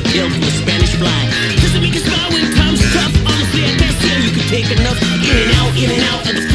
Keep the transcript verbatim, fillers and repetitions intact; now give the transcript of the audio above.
hail from a Spanish fly. Doesn't make you smile when times are tough. Honestly, I guess yeah, you could take enough. In and out, in and out, and the